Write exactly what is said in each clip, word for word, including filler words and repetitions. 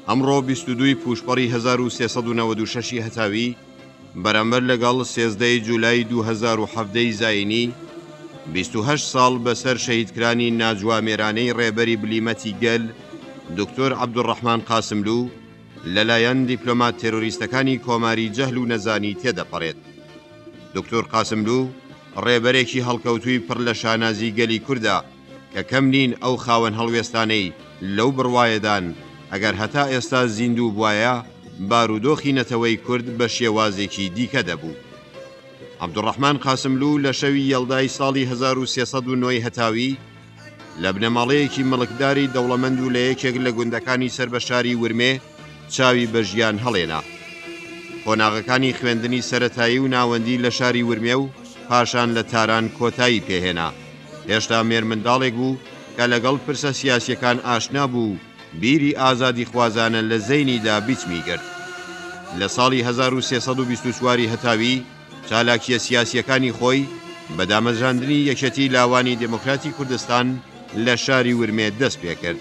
ئەمڕۆ بیست و دووی پوشپەڕی هەزار و سێسەد و نەوەد و شەشی هەتاوی بەرامبەر لەگەڵ سێزدەی جولای دوو هەزار و هەڤدەی زاینی بیست و هەشت ساڵ بەسەر شەهیدکرانی ناجوامێرانەی ڕێبەری بلیمەتی گەل دکتۆر عەبدوڕەحمان قاسملوو لەلایەن دیپلۆمات تێرۆریستەکانی کۆماری جەهل و نەزانی تێدەپەڕێت. دکتۆر قاسملوو ڕێبەرێکی هەڵکەوتووی پڕ لە شانازی گەلی کووردا کە کەم نین ئەو خاوەن هەڵوێستانەی لەو بڕوایەدان ئەگەر هەتا ئێستا زیندوو بوایە بارودۆخی نەتەوەی کورد بە شێوازێکی دیکە دەبوو. عەبدوڕەحمان قاسملوو لە شەوی یەڵدای ساڵی هەزار و سێسەد و نۆی هەتاوی لە بنەماڵەیەکی مەڵکداری دەوڵەمەند و لە یەکێک لە گوندەکانی سەر بە شاری ورمێ چاوی بە ژیان هەڵێنا. قۆناغەکانی خوێندنی سەرەتایی و ناوەندی لە شاری ورمێ و پاشان لە تاران کۆتایی پێهێنا. هێشتا مێرمنداڵێک بوو کە لەگەڵ پرسە سیاسیەکان ئاشنا بوو بیری ئازادی خوازانە لە زەینیدا بیچمی کرد. لە ساڵی هەزار و سێسەد و بیست و چواری هەتاوی چالاکیە سیاسیەکانی خۆی بە دامەزراندنی یەکێتی لاوانی دموکراتی کوردستان لە شاری ورمێ دەست پێ کرد.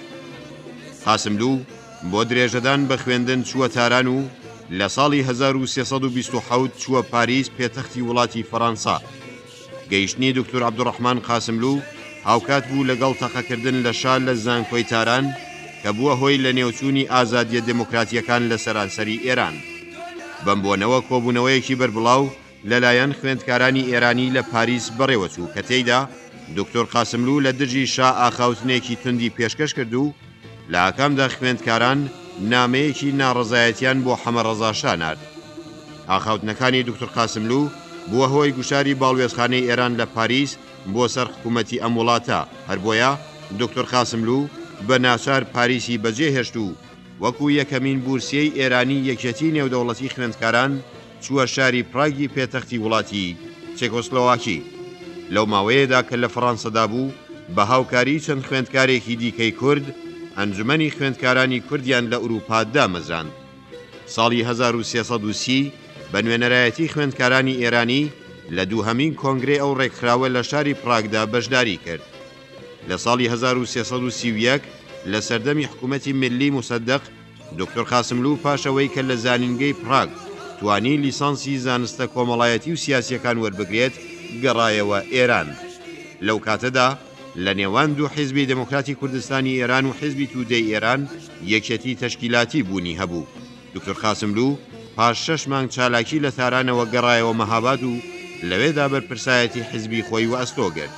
قاسملوو بۆ درێژەدان بە خوێندن چووە تاران و لە ساڵی هەزار و سێسەد و بیست و حەوت چووە پاریس پێتەختی وڵاتی فەڕەنسا. گەیشتنی دکتۆر عەبدوڕەحمان قاسملوو هاوکات بوو لەگەڵ تەقەکردن لە شار لە زانکۆی تاران کە بووە هۆی لە نێوچوونی ئازادیە دموکراتیەکان لە سەرانسەری ئێران. بەم بۆنەوە کۆبوونەوەیەکی بەربڵاو لەلایەن خوێندکارانی ئێرانی لە پاریس بەڕێوەچوو کە تێیدا دکتۆر قاسملوو لە دژی شا ئاخاوتنێکی توندی پێشکەش کرد و لە ئاکامدا خوێندکاران نامەیەکی ناڕەزایەتیان بۆ حەمەڕەزا شا نارد. ئاخاوتنەکانی دکتۆر قاسملوو بووە هۆی گوشاری باڵوێزخانەی ئێران لە پاریس بۆ سەر حکوومەتی ئەم وڵاتە. هەر بۆیە دکتۆر قاسملوو بە ناچار پاریسی بەجێهێشت و وەکو یەکەمین بورسیەی ئێرانی یەکێتی نێودەوڵەتی خوێندکاران چووە شاری پراگی پێتەختی وڵاتی چێکۆسلۆواکی. لەو ماوەیەدا کە لە فەڕەنسەدا بوو بە هاوکاری چەند خوێندکارێکی دیکەی کورد ئەنجومەنی خوێندکارانی کوردیان لە ئوروپا دامەزراند. ساڵی هەزار و سێسەد و سی بە نوێنەرایەتی خوێندکارانی ئێرانی لە دووهەمین کۆنگرێ ئەو ڕێکخراوە لە شاری پراگدا بەشداری کرد. لە ساڵی هەزار و سێسەد و سی و یەک لە سەردەمی حکوومەتی ملی موسەدەق دکتۆر قاسملوو پاشەوەی کە لە زانینگەی پراگ توانی لیسانسی زانستە کۆمەڵایەتی و سیاسیەکان وەربگرێت گەڕایەوە ئێران. لەو کاتەدا لە نێوان دوو حیزبی دموکراتی کوردستانی ئێران و حیزبی تودەی ئێران یەکێتی تەشکیلاتی بوونی هەبوو. دکتۆر قاسملوو پاش شەش مانگ چالاکی لە تارانەوە گەڕایەوە مەهاباد و لەوێدا بەرپرسایەتی حیزبی خۆی و ئەستۆگرت.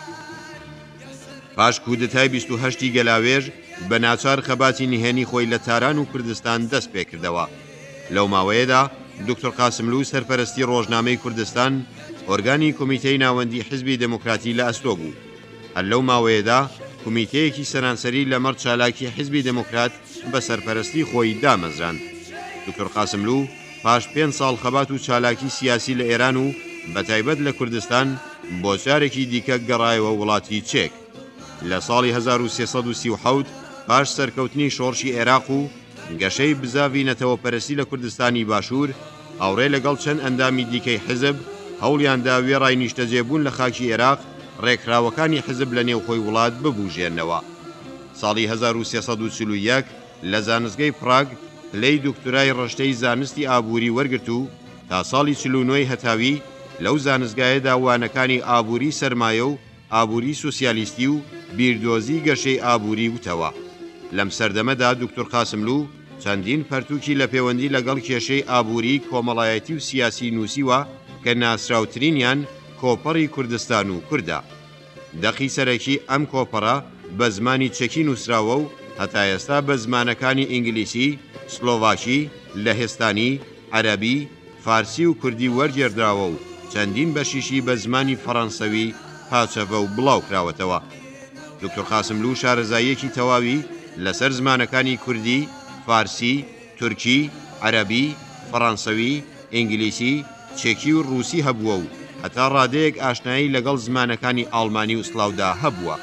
پاش کودتای بیست و هەشتی گەلاوێژ بە ناچار خەباتی نهێنی خۆی لە تاران و کوردستان دەست پێکردەوە. لەو ماوەیەدا دکتۆر قاسملوو سەرپەرستی ڕۆژنامەی کوردستان ئۆرگانی کۆمیتەی ناوەندی حیزبی دموکراتی لە ئەستۆ بوو. هەر لەو ماوەیەدا کۆمیتەیەکی سەرانسەری لە مەڕ چالاکی حیزبی دموکرات بە سەرپەرستی خۆی دامەزراند. دکتۆر قاسملوو پاش پێنج ساڵ خەبات و چالاکی سیاسی لە ئێران و بەتایبەت لە کوردستان بۆ جارێکی دیکە گەڕایەوە وڵاتی چێک. لە ساڵی هەزار و سێسەد و سی و حەوت پاش سەرکەوتنی شۆڕشی عێراق و گەشەی بزاوی نەتەوەپەرستی لە کوردستانی باشوور هاوڕێ لەگەڵ چەند ئەندامی دیکەی حزب هەوڵیاندا وێڕای نیشتەجێبوون لە خاکی عێراق ڕێکخراوەکانی حزب لە نێوخۆی وڵات ببوژێنەوە. ساڵی هەزار و سێسەد و چل و یەک لە زانستگەی پراگ لەی دکتۆرای ڕشتەی زانستی ئابووری وەرگرت و تا ساڵی چل و نۆی هەتاوی لەو زانستگایەدا وانەکانی ئابووری سەرمایە و ئابووری سوسیالیستی و بیردۆزی گەشەی ئابووری وتەوە. لەم سەردەمەدا دکتۆر قاسملوو چەندین پەرتووکی لە پەیوەندی لەگەڵ کێشەی ئابووری کۆمەڵایەتی و سیاسی نووسیوە کە ناسراوترینیان کۆپەڕی کوردستان و کووردا. دەقی سەرەکی ئەم کۆپەڕە بە زمانی چەکی نووسراوە و هەتا ئێستا بە زمانەکانی ئینگلیسی، سلۆڤاکی، لەهێستانی، عەرەبی، فارسی و کوردی وەرگێردراوە و چەندین بەشیشی بە زمانی فەڕەنسەوی پاچەڤە و بڵاو کراوەتەوە. دکتۆر قاسملوو شارەزاییەکی تەواوی لەسەر زمانەکانی کوردی، فارسی، تورکی، عەرەبی، فەڕەنسەوی، ئینگلیسی، چێکی و ڕووسی هەبووە و هەتا ڕادەیەک ئاشنایی لەگەڵ زمانەکانی ئاڵمانی و سلااودا هەبووە.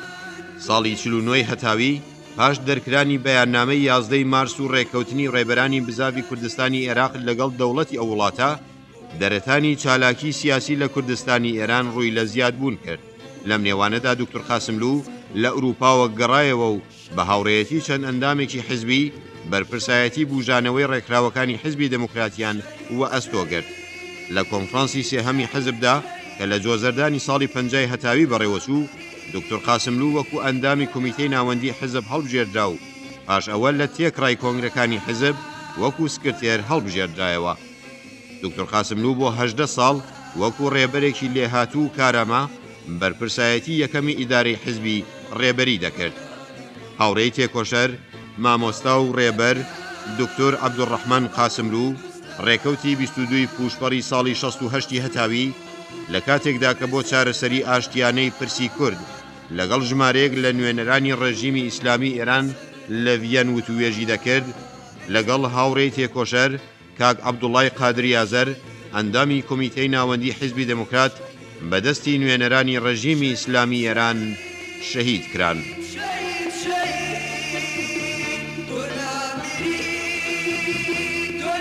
ساڵی چل و نۆی هەتاوی پاش دەرکرانی بەیاننامەی یازدەی مارس و ڕێککەوتنی ڕێبەرانی بزاوی کوردستانی عێراق لەگەڵ دەوڵەتی ئەو وڵاتە دەرەتانی چالاکی سیاسی لە کوردستانی ئێران ڕووی لە زیادبوون کرد. لەم نێوانەدا دکتۆر قاسملوو لە ئوروپاوە گەڕایەوە و بە هاوڕێیەتی چەند ئەندامێکی حزبی بەرپرسایەتی بوژانەوەی ڕێکراوەکانی حزبی دموکراتیان وە ئەستۆگرت لە کۆنفرانسی سێهەمی حزبدا کە لە جۆزەردانی ساڵی پەنجای هەتاوی بەڕێوەچوو دکتۆر قاسملوو وەکو ئەندامی کۆمیتەی ناوەندی حزب هەڵبژێردرا و پاش ئەوە لە تێکڕای کۆنگرەکانی حزب وەکو سکرتێر هەڵبژێردرایەوە. دکتۆر قاسملوو بۆ هەژدە ساڵ وەکو ڕێبەرێکی لێهاتوو کارەما بەرپرسایەتی یەکەمی ئیدارەی حزبی ڕێبەری دەکرد. هاوڕێی تێکۆشەر مامۆستا و ڕێبەر دکتۆر عەبدوڕەحمان قاسملوو ڕێکەوتی بیست و دووی پوشپەڕی ساڵی شەست و هەشتی هەتاوی لە کاتێکدا کە بۆ چارەسەری ئاشتیانەی پرسی کورد لەگەڵ ژمارەیەک لە نوێنەرانی ڕێژیمی ئیسلامی ئێران لە ڤیەن وتوێژی دەکرد لەگەڵ هاوڕێی تێکۆشەر کاک عەبدوڵڵای قادری ئازەر ئەندامی کۆمیتەی ناوەندی حیزبی دموکرات بەدەستی نوێنەرانی ڕێژیمی ئیسلامی ئێران شەهید کران.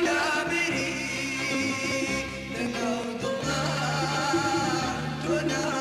No.